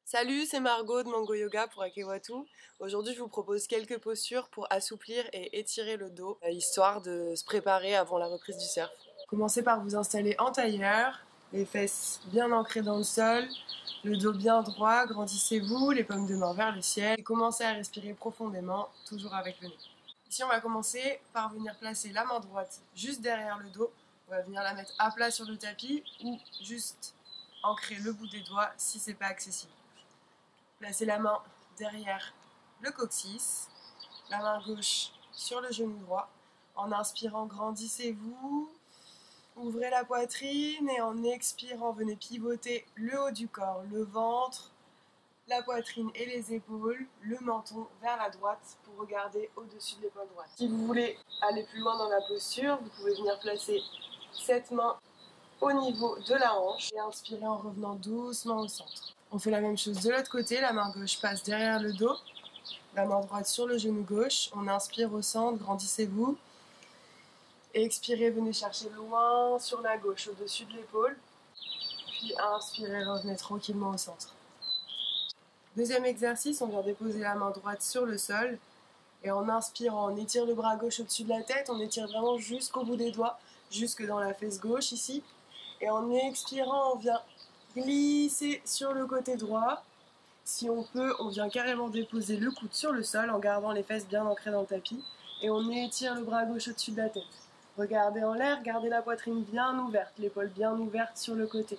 Salut, c'est Margot de Mango Yoga pour Akewatu. Aujourd'hui, je vous propose quelques postures pour assouplir et étirer le dos, histoire de se préparer avant la reprise du surf. Commencez par vous installer en tailleur, les fesses bien ancrées dans le sol, le dos bien droit, grandissez-vous, les paumes de main vers le ciel et commencez à respirer profondément, toujours avec le nez. Ici, on va commencer par venir placer la main droite juste derrière le dos. On va venir la mettre à plat sur le tapis ou juste ancrer le bout des doigts si c'est pas accessible. Placez la main derrière le coccyx, la main gauche sur le genou droit. En inspirant, grandissez-vous, ouvrez la poitrine et en expirant, venez pivoter le haut du corps, le ventre, la poitrine et les épaules, le menton vers la droite pour regarder au-dessus de l'épaule droite. Si vous voulez aller plus loin dans la posture, vous pouvez venir placer cette main au niveau de la hanche et inspirer en revenant doucement au centre. On fait la même chose de l'autre côté, la main gauche passe derrière le dos, la main droite sur le genou gauche, on inspire au centre, grandissez-vous, et expirez, venez chercher loin sur la gauche, au-dessus de l'épaule, puis inspirez, revenez tranquillement au centre. Deuxième exercice, on vient déposer la main droite sur le sol, et en inspirant, on étire le bras gauche au-dessus de la tête, on étire vraiment jusqu'au bout des doigts, jusque dans la fesse gauche ici, et en expirant, on vient glisser sur le côté droit. Si on peut, on vient carrément déposer le coude sur le sol en gardant les fesses bien ancrées dans le tapis. Et on étire le bras gauche au-dessus de la tête. Regardez en l'air, gardez la poitrine bien ouverte, l'épaule bien ouverte sur le côté.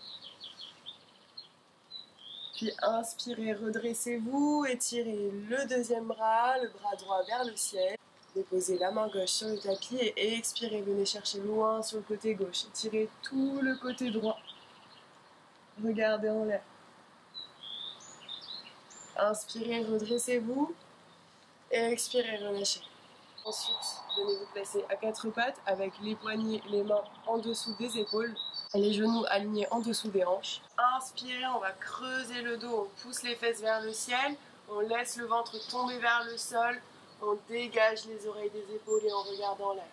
Puis inspirez, redressez-vous, étirez le deuxième bras, le bras droit vers le ciel. Déposez la main gauche sur le tapis et expirez, venez chercher loin sur le côté gauche. Étirez tout le côté droit. Regardez en l'air. Inspirez, redressez-vous. Et expirez, relâchez. Ensuite, venez vous placer à quatre pattes avec les poignets, les mains en dessous des épaules et les genoux alignés en dessous des hanches. Inspirez, on va creuser le dos, on pousse les fesses vers le ciel, on laisse le ventre tomber vers le sol, on dégage les oreilles des épaules et on regarde en l'air.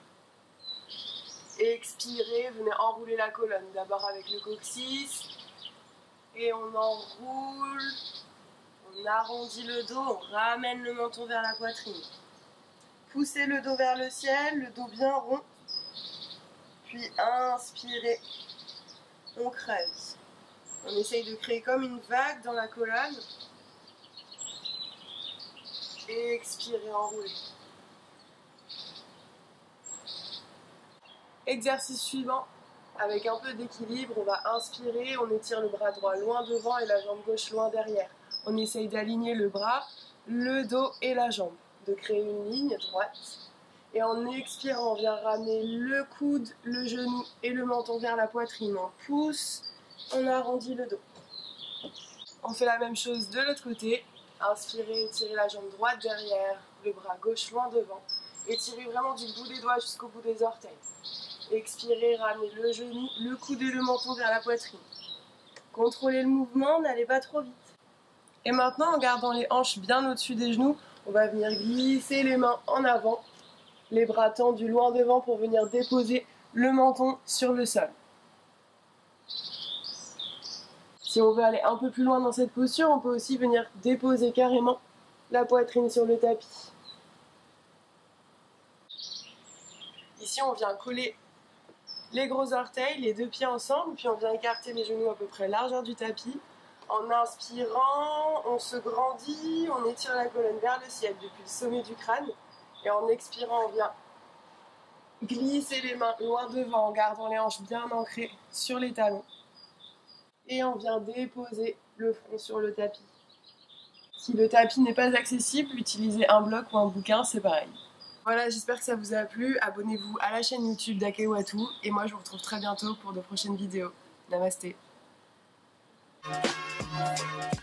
Expirez, venez enrouler la colonne, d'abord avec le coccyx. Et on enroule, on arrondit le dos, on ramène le menton vers la poitrine. Poussez le dos vers le ciel, le dos bien rond. Puis inspirez, on creuse. On essaye de créer comme une vague dans la colonne. Et expirez, enroulez. Exercice suivant. Avec un peu d'équilibre, on va inspirer, on étire le bras droit loin devant et la jambe gauche loin derrière. On essaye d'aligner le bras, le dos et la jambe, de créer une ligne droite. Et en expirant, on vient ramener le coude, le genou et le menton vers la poitrine. On pousse, on arrondit le dos. On fait la même chose de l'autre côté. Inspirez, étirez la jambe droite derrière, le bras gauche loin devant. Étirez vraiment du bout des doigts jusqu'au bout des orteils. Expirez, ramenez le genou, le coude et le menton vers la poitrine. Contrôlez le mouvement, n'allez pas trop vite. Et maintenant, en gardant les hanches bien au-dessus des genoux, on va venir glisser les mains en avant, les bras tendus loin devant pour venir déposer le menton sur le sol. Si on veut aller un peu plus loin dans cette posture, on peut aussi venir déposer carrément la poitrine sur le tapis. Ici, on vient coller les gros orteils, les deux pieds ensemble, puis on vient écarter les genoux à peu près largeur du tapis. En inspirant, on se grandit, on étire la colonne vers le ciel depuis le sommet du crâne. Et en expirant, on vient glisser les mains loin devant en gardant les hanches bien ancrées sur les talons. Et on vient déposer le front sur le tapis. Si le tapis n'est pas accessible, utilisez un bloc ou un bouquin, c'est pareil. Voilà, j'espère que ça vous a plu. Abonnez-vous à la chaîne YouTube d'Akewatu et moi je vous retrouve très bientôt pour de prochaines vidéos. Namasté.